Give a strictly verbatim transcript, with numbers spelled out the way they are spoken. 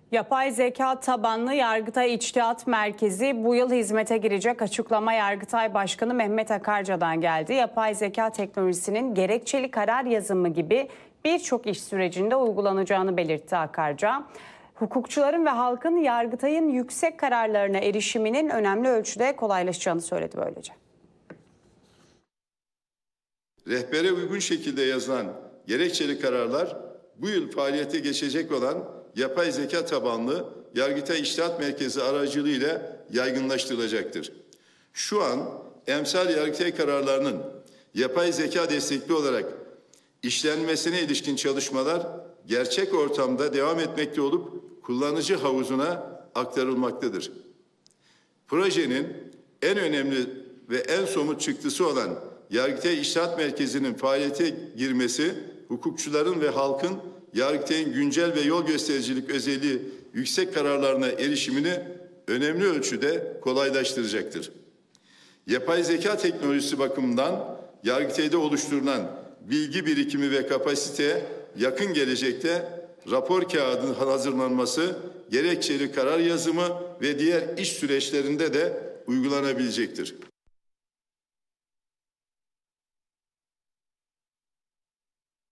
Yapay zeka tabanlı Yargıtay İçtihat Merkezi bu yıl hizmete girecek. Açıklama Yargıtay Başkanı Mehmet Akarca'dan geldi. Yapay zeka teknolojisinin gerekçeli karar yazımı gibi birçok iş sürecinde uygulanacağını belirtti Akarca. Hukukçuların ve halkın Yargıtay'ın yüksek kararlarına erişiminin önemli ölçüde kolaylaşacağını söyledi böylece. Rehbere uygun şekilde yazılan gerekçeli kararlar bu yıl faaliyete geçecek olan yapay zeka tabanlı Yargıtay İçtihat Merkezi aracılığıyla yaygınlaştırılacaktır. Şu an emsal Yargıtay kararlarının yapay zeka destekli olarak işlenmesine ilişkin çalışmalar gerçek ortamda devam etmekte olup kullanıcı havuzuna aktarılmaktadır. Projenin en önemli ve en somut çıktısı olan Yargıtay İçtihat Merkezi'nin faaliyete girmesi, hukukçuların ve halkın Yargıtay'ın güncel ve yol göstericilik özelliği yüksek kararlarına erişimini önemli ölçüde kolaylaştıracaktır. Yapay zeka teknolojisi bakımından Yargıtay'da oluşturulan bilgi birikimi ve kapasiteye yakın gelecekte rapor kağıdının hazırlanması, gerekçeli karar yazımı ve diğer iş süreçlerinde de uygulanabilecektir.